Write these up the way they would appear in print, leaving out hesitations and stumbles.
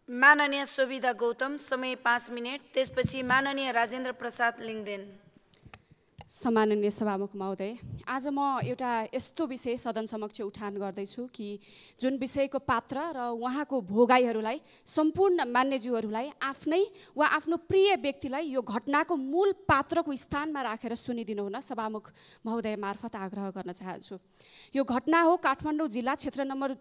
माननीय सुविधा गौतम, समय 5 मिनट। त्यसपछि माननीय राजेन्द्र प्रसाद लिङ्गदेन। सम्माननीय सभामुख महोदय, आज म एउटा यस्तो विषय सदन समक्ष उठान गर्दैछु कि जुन विषयको पात्र र उहाँको भोगाईहरूलाई सम्पूर्ण मान्यज्यूहरूलाई आफ्नै वा आफ्नो प्रिय व्यक्तिलाई यो घटनाको मूल पात्रको स्थानमा राखेर सुनिदिनु हुन सभामुख महोदय मार्फत आग्रह गर्न चाहन्छु। यो घटना हो काठमाडौँ जिल्ला क्षेत्र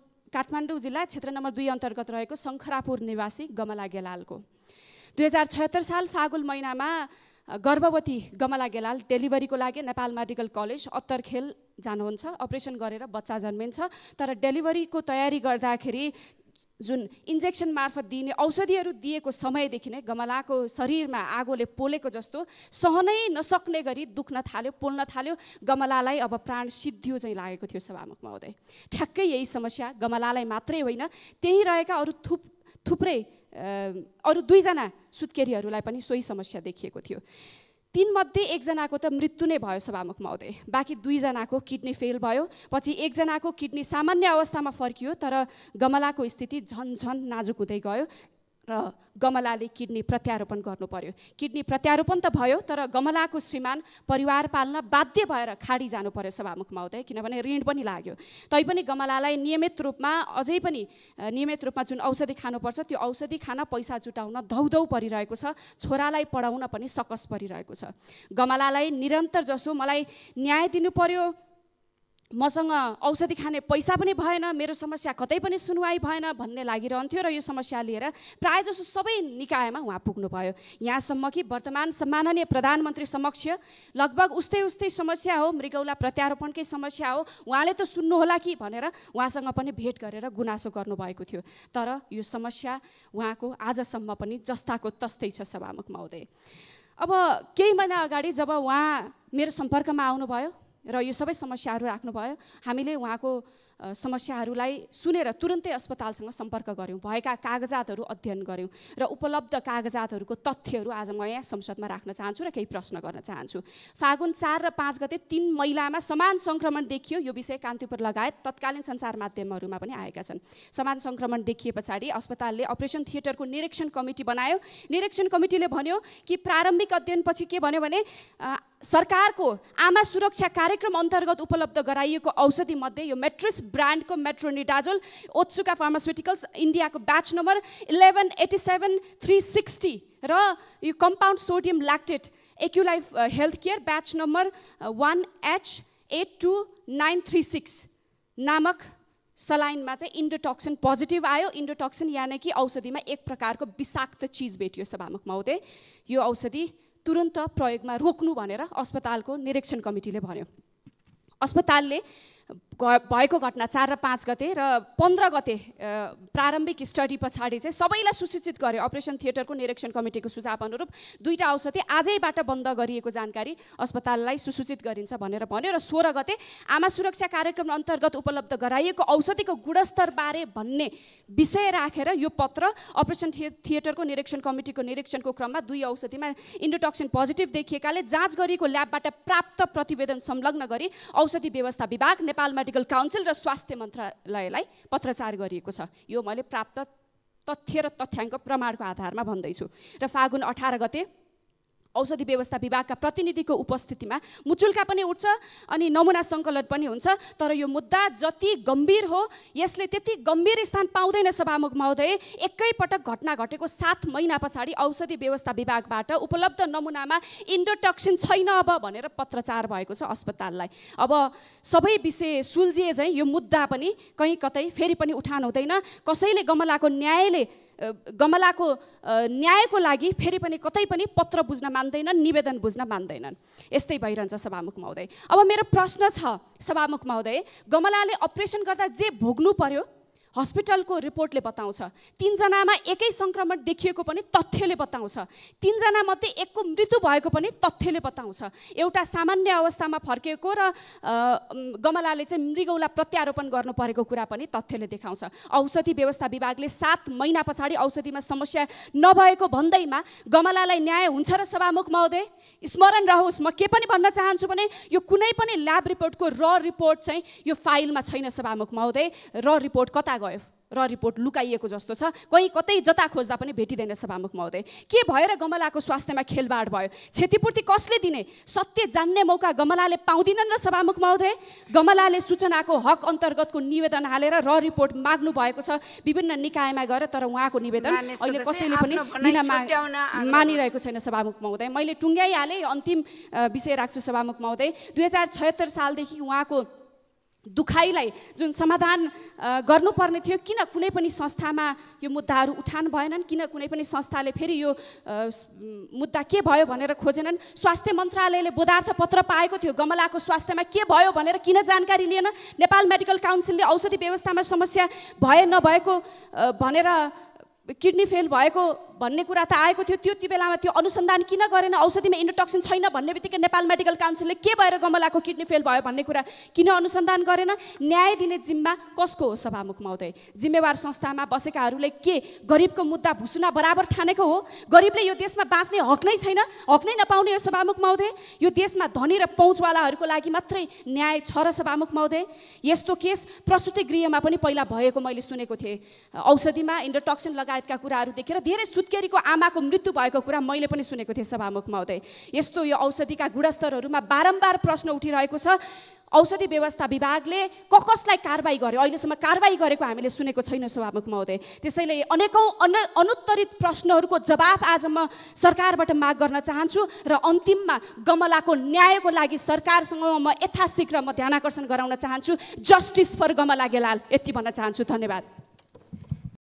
नम्बर 2 अन्तर्गत रहेको शङ्खरापुर निवासी गमला गेलालको। 2076 साल फागुन महिनामा गर्भवती गमला गेलाल डेलिभरीको लागि नेपाल मेडिकल कलेज अत्तरखेल जानुहुन्छ। अपरेसन गरेर बच्चा जन्मिन्छ, तर डेलिभरीको तयारी गर्दाखेरि जुन इन्जेक्सन मार्फत दिने औषधिहरू दिएको समयदेखि नै गमलाको शरीरमा आगोले पोलेको जस्तो सहनै नसक्ने गरी दुख्न थाल्यो, पोल्न थाल्यो। गमलालाई अब प्राण सिद्धियो चाहिँ लागेको थियो सभामुख महोदय। ठ्याक्कै यही समस्या गमलालाई मात्रै होइन, त्यही रहेका अरू थुप्रै अरू 2 जना सुत्केरीहरूलाई पनि सोही समस्या देखिएको थियो। 3 मध्ये 1 जनाको त मृत्यु नै भयो सभामुख महोदय। बाँकी 2 जनाको किडनी फेल भयो। पछि 1 जनाको किडनी सामान्य अवस्थामा फर्कियो, तर गमलाको स्थिति झन नाजुक हुँदै गयो र गमलाले किडनी प्रत्यारोपण गर्नु पर्यो। किडनी प्रत्यारोपण त भयो, तर गमलाको श्रीमान परिवार पाल्न बाध्य भएर खाडी जानु पर्यो सभामुख महोदय, किनभने ऋण पनि लाग्यो। तैपनि गमलालाई नियमित रूपमा जुन औषधि खानुपर्छ त्यो औषधि खान पैसा जुटाउन धौधौ परिरहेको छ। छोरालाई पढाउन पनि सकस परिरहेको छ। गमलालाई निरन्तर जसो मलाई न्याय दिनु पर्यो, मसँग औषधि खाने पैसा पनि भएन, मेरो समस्या कतै पनि सुनवाई भएन भन्ने लागिरहन्थ्यो र यो समस्या लिएर प्रायःजसो सबै निकायमा उहाँ पुग्नुभयो। यहाँसम्म कि वर्तमान सम्माननीय प्रधानमन्त्री समक्ष लगभग उस्तै समस्या हो, मृगौला प्रत्यारोपणकै समस्या हो, उहाँले त सुन्नुहोला कि भनेर उहाँसँग पनि भेट गरेर गुनासो गर्नुभएको थियो। तर यो समस्या उहाँको आजसम्म पनि जस्ताको तस्तै छ सभामुख महोदय। अब केही महिना अगाडि जब उहाँ मेरो सम्पर्कमा आउनुभयो र यो सबै समस्याहरू राख्नुभयो, हामीले उहाँको समस्याहरूलाई सुनेर तुरन्तै अस्पतालसँग सम्पर्क गऱ्यौँ, भएका कागजातहरू अध्ययन गऱ्यौँ र उपलब्ध कागजातहरूको तथ्यहरू आज म यहाँ संसदमा राख्न चाहन्छु र केही प्रश्न गर्न चाहन्छु। फागुन 4 र 5 गते 3 महिलामा समान सङ्क्रमण देखियो। यो विषय कान्तिपुर लगायत तत्कालीन सञ्चार माध्यमहरूमा पनि आएका छन्। समान सङ्क्रमण देखिए पछाडि अस्पतालले अपरेसन थिएटरको निरीक्षण कमिटी बनायो। निरीक्षण कमिटीले भन्यो कि प्रारम्भिक अध्ययनपछि के भन्यो भने सरकारको आमा सुरक्षा कार्यक्रम अन्तर्गत उपलब्ध गराइएको औषधि मध्ये यो मेट्रिस ब्रान्डको मेट्रोनिडाजोल ओत्सुका फार्मास्युटिकल्स इन्डियाको ब्याच नम्बर 1187360 र यो compound sodium lactate Aculife health care batch number 1H82936 नामक सलाइनमा चाहिँ इन्डोटक्सिन पोजिटिभ आयो। इन्डोटक्सिन यानि कि औषधिमा एक प्रकारको विषाक्त चिज भेटियो सभामुख महोदय। यो औषधि तुरन्त प्रयोगमा रोक्नु भनेर अस्पतालको निरीक्षण कमिटीले भन्यो। अस्पतालले भएको घटना 4 र 5 गते र 15 गते प्रारम्भिक स्टडी पछाडि चाहिँ सबैलाई सूचित गर्यो। अपरेसन थिएटरको निरीक्षण कमिटीको सुझाव अनुरूप 2टा औषधि आजैबाट बन्द गरिएको जानकारी अस्पताललाई सुसूचित गरिन्छ भनेर भन्यो र 16 गते आमा सुरक्षा कार्यक्रम अन्तर्गत उपलब्ध गराइएको औषधिको गुणस्तरबारे भन्ने विषय राखेर यो पत्र अपरेसन थिएटरको निरीक्षण कमिटीको निरीक्षणको क्रममा 2 औषधिमा इन्डोटक्सिन पोजिटिभ देखिएकाले जाँच गरिएको ल्याबबाट प्राप्त प्रतिवेदन संलग्न गरी औषधि व्यवस्था विभाग, नेपाल मेडिकल काउन्सिल र स्वास्थ्य मन्त्रालयलाई पत्रचार गरिएको छ। यो मैले प्राप्त तथ्य र तथ्याङ्क प्रमाणको आधारमा भन्दैछु। र फागुन 18 गते औषधि व्यवस्था विभागका प्रतिनिधिको उपस्थितिमा मुचुल्का पनि उठ्छ अनि नमुना सङ्कलन पनि हुन्छ। तर यो मुद्दा जति गम्भीर हो यसले त्यति गम्भीर स्थान पाउँदैन सभामुख महोदय। एकैपटक घटना घटेको 7 महिना पछाडि औषधि व्यवस्था विभागबाट उपलब्ध नमुनामा इन्डोटक्सिन छैन अब भनेर पत्रचार भएको छ अस्पताललाई। अब सबै विषय सुल्झिए चाहिँ यो मुद्दा पनि कहीँ कतै फेरि पनि उठान हुँदैन। कसैले गमलाको न्यायको लागि फेरि पनि कतै पनि पत्र बुझ्न मान्दैनन्, निवेदन बुझ्न मान्दैनन्। यस्तै भइरहन्छ सभामुख महोदय। अब मेरो प्रश्न छ सभामुख महोदय, गमलाले अपरेसन गर्दा जे भोग्नु पर्यो हस्पिटलको रिपोर्टले बताउँछ। 3 जनामा एकै सङ्क्रमण देखिएको पनि तथ्यले बताउँछ। 3 जना मध्ये 1 को मृत्यु भएको पनि तथ्यले बताउँछ। एउटा सामान्य अवस्थामा फर्केको र गमलाले चाहिँ मृगौला प्रत्यारोपण गर्नु परेको कुरा पनि तथ्यले देखाउँछ। औषधि व्यवस्था विभागले 7 महिना पछाडि औषधिमा समस्या नभएको भन्दैमा गमलालाई न्याय हुन्छ र सभामुख महोदय? स्मरण रहोस्, म के पनि भन्न चाहन्छु भने यो कुनै पनि ल्याब रिपोर्टको र रिपोर्ट चाहिँ यो फाइलमा छैन सभामुख महोदय। र रिपोर्ट कता गयो? र रिपोर्ट लुकाइएको जस्तो छ, कहीँ कतै जता खोज्दा पनि भेटिँदैन सभामुख महोदय। के भएर गमलाको स्वास्थ्यमा खेलबाड भयो? क्षतिपूर्ति कसले दिने? सत्य जान्ने मौका गमलाले पाउँदिनन् र सभामुख महोदय। गमलाले सूचनाको हक अन्तर्गतको निवेदन हालेर र रिपोर्ट माग्नु भएको छ विभिन्न निकायमा गएर, तर उहाँको निवेदन अहिले कसैले पनि लिन मानिरहेको छैन सभामुख महोदय। मैले टुङ्ग्याइहालेँ, अन्तिम विषय राख्छु सभामुख महोदय। 2076 सालदेखि उहाँको दुखाइलाई जुन समाधान गर्नुपर्ने थियो, किन कुनै पनि संस्थामा यो मुद्दाहरू उठान भएनन्? किन कुनै पनि संस्थाले फेरि यो मुद्दा के भयो भनेर खोजेनन्? स्वास्थ्य मन्त्रालयले बोधार्थ पत्र पाएको थियो, गमलाको स्वास्थ्यमा के भयो भनेर किन जानकारी लिएन? नेपाल मेडिकल काउन्सिलले औषधि व्यवस्थामा समस्या भए नभएको भनेर किडनी फेल भएको भन्ने कुरा त आएको थियो, त्यो बेलामा त्यो अनुसन्धान किन गरेन? औषधिमा इन्डोटक्सिन छैन भन्ने बित्तिकै नेपाल मेडिकल काउन्सिलले के भएर गमलाको किडनी फेल भयो भन्ने कुरा किन अनुसन्धान गरेन? न्याय दिने जिम्मा कसको हो सभामुख महोदय? जिम्मेवार संस्थामा बसेकाहरूले के गरिबको मुद्दा भुसुना बराबर ठानेको हो? गरिबले यो देशमा बाँच्ने हक नै छैन? हक नै नपाउने हो सभामुख महोदय? यो देशमा धनी र पहुँचवालाहरूको लागि मात्रै न्याय छ र सभामुख महोदय? यस्तो केस प्रसुति गृहमा पनि पहिला भएको मैले सुनेको थिएँ। औषधिमा इन्डोटक्सिन लगायतका कुराहरू देखेर धेरै सुत्केरीको आमाको मृत्यु भएको कुरा मैले पनि सुनेको थिएँ सभामुख महोदय। यस्तो यो औषधिका गुणस्तरहरूमा बारम्बार प्रश्न उठिरहेको छ। औषधि व्यवस्था विभागले कसलाई कारबाही गर्यो? अहिलेसम्म कारबाही गरेको हामीले सुनेको छैन सभामुख महोदय। त्यसैले अनेकौँ अनुत्तरित प्रश्नहरूको जवाफ आज म सरकारबाट माग गर्न चाहन्छु र अन्तिममा गमलाको न्यायको लागि सरकारसँग म यथाशीघ्र ध्यानाकर्षण गराउन चाहन्छु। जस्टिस फर गमला गेलाल, यति भन्न चाहन्छु। धन्यवाद।